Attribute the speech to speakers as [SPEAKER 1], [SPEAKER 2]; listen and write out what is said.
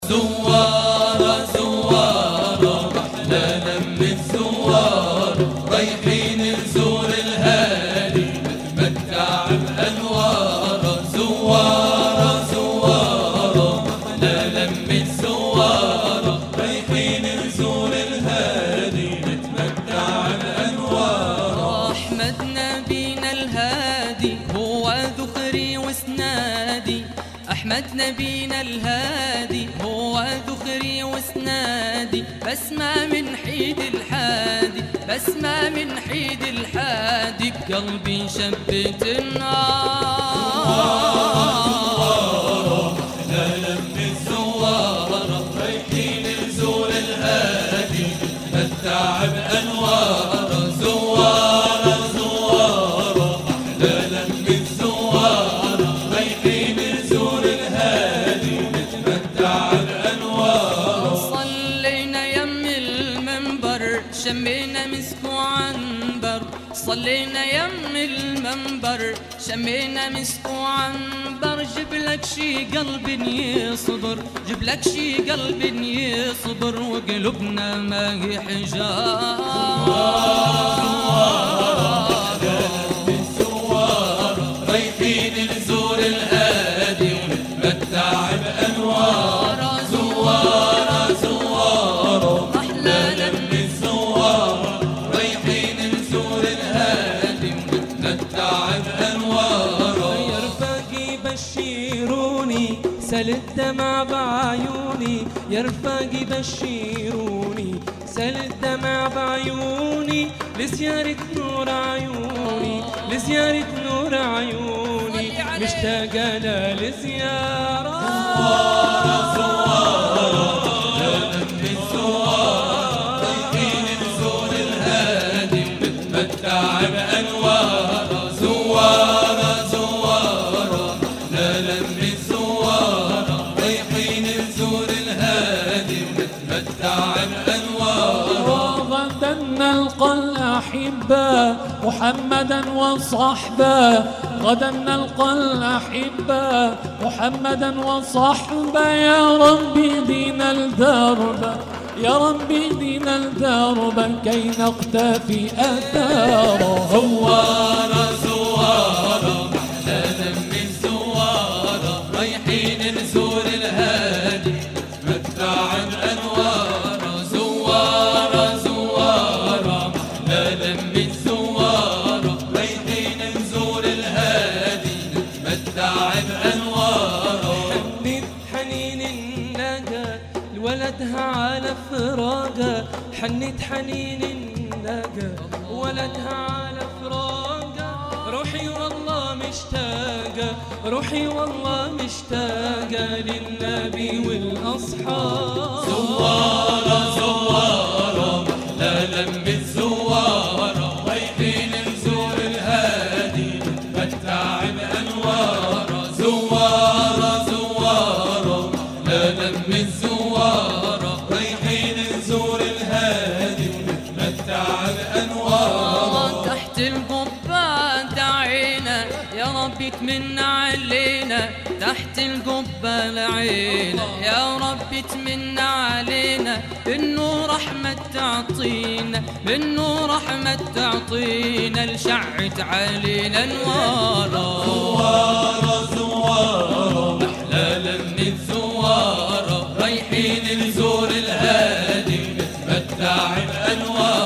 [SPEAKER 1] زوارة زوارة أحلانا من زوارة رايحين نزور الهادي نتمتع بأنواره. زوارة زوارة أحلانا من زوارة رايحين نزور الهادي نتمتع بأنواره.
[SPEAKER 2] أحمد نبينا الهادي هو ذخري وسنادي. أحمد نبينا الهادي هو ذخري وسنادي. بسمة من حيد الحادي بسمة من حيد الحادي بقلبي شبت النار.
[SPEAKER 1] أهلا بالزوارة رايحين نزور الهادي نتمتع بأنواره. زوارة زوارة أهلا بالزوارة رايحين نزور الهادي نتمتع بأنواره.
[SPEAKER 2] صلينا يم المنبر شمينا مسك وعنبر. صلينا يم المنبر شمينا مسك وعنبر. جبلك شي قلب يصبر جبلك شي قلب يصبر وقلوبنا ما هي حجار.
[SPEAKER 1] رايحين نزور الهادي ونتمتع بأنواره. زوارة زوارة أحلانا بالزوارة رايحين نزور الهادي ونتمتع بأنواره.
[SPEAKER 3] يا رفاقي بشيروني سل الدمع بعيوني. يا رفاقي بشيروني سل الدمع بعيوني لزيارة نور عيوني لزيارة نور عيوني مشتاقة لزيارة.
[SPEAKER 1] زوارة زوارة أهلا بالزوارة رايحين نزور الهادي ونتمتع بأنواره. زوارة زوارة أهلا بالزوارة رايحين نزور الهادي ونتمتع بأنواره.
[SPEAKER 3] غدا نلقى الأحبة محمدا وصحبه. غدا نلقى الأحبة محمدا وصحبه. يا ربي دينا الدرب يا ربي دينا الدرب كي نقتفي أثاره.
[SPEAKER 1] زوارة زوارة أحلانا من زوارة رايحين نزور الهادي نتمتع بأنواره. زوارة زوارة أحلانا من زوارة رايحين نزور الهادي نتمتع بأنواره.
[SPEAKER 3] حنين حنين النجا لولدها على فراقها. حنيت حنين النجا ولدها على فراقها. روحي والله مشتاقة روحي والله مشتاقة للنبي والأصحاب.
[SPEAKER 1] زوارة زوارة أهلا بالزوارة رايحين نزور الهادي نتمتع بأنواره. زوارة زوارة أهلا بالزوارة رايحين نزور الهادي نتمتع بأنواره.
[SPEAKER 2] تحت القبة دعينا يا رب تمن علينا. تحت القبة لعينا يا رب تمن علينا. إنه رحمة تعطينا إنه رحمة تعطينا لشعت علينا انواره.
[SPEAKER 1] زوارة زوارة أحلانا من زوارة رايحين نزور الهادي نتمتع بأنواره.